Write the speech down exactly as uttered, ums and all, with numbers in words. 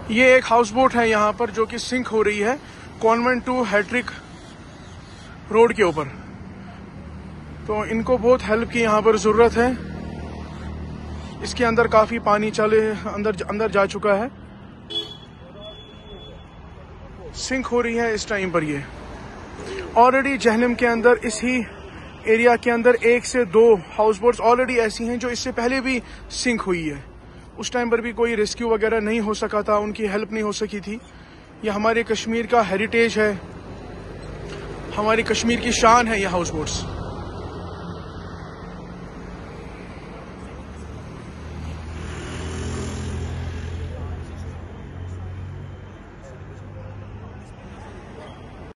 ये एक house boat है यहाँ पर जो कि सिंक हो रही है कॉन्वेंट टू हैट्रिक रोड के ऊपर। तो इनको बहुत हेल्प की यहाँ पर जरूरत है। इसके अंदर काफी पानी चले अंदर अंदर जा चुका है, सिंक हो रही है इस टाइम पर। ये ऑलरेडी जहलम के अंदर इसी एरिया के अंदर एक से दो हाउस बोट्स ऑलरेडी ऐसी हैं जो इससे पहले भी सिंक हुई है। उस टाइम पर भी कोई रेस्क्यू वगैरह नहीं हो सका था, उनकी हेल्प नहीं हो सकी थी। ये हमारे कश्मीर का हेरिटेज है, हमारी कश्मीर की शान है ये हाउस बोट्स।